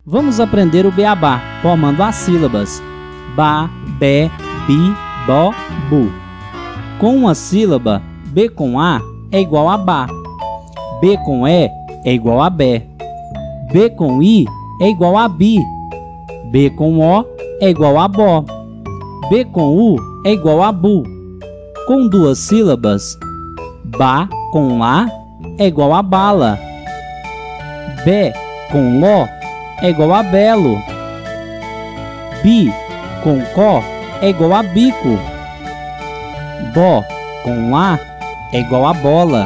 Vamos aprender o beabá, formando as sílabas ba, bé, bi, bo, bu. Com uma sílaba, B com A é igual a ba, B com E é igual a bé, B com I é igual a bi, B com O é igual a bo, B com U é igual a bu. Com duas sílabas, ba com lá é igual a bala, bé com ló é igual a belo, bi com có é igual a bico, bo com lá é igual a bola,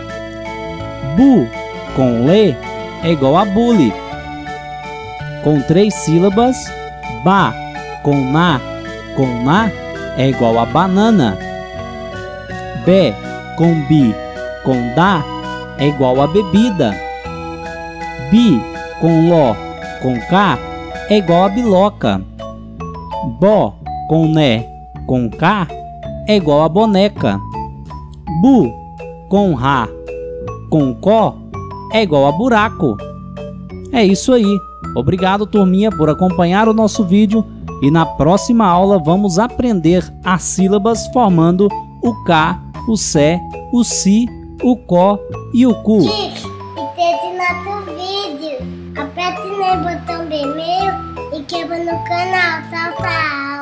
bu com lê é igual a bule. Com três sílabas, ba com na é igual a banana, bé com bi com dá é igual a bebida, bi com ló com cá é igual a biloca, bo com né com cá é igual a boneca, bu com rá com có é igual a buraco. É isso aí. Obrigado, turminha, por acompanhar o nosso vídeo, e na próxima aula vamos aprender as sílabas formando o K, o Sé, o Si, o Có e o Cu. Esse nosso vídeo, aperte no botão vermelho e quebra no canal. Tchau, tchau.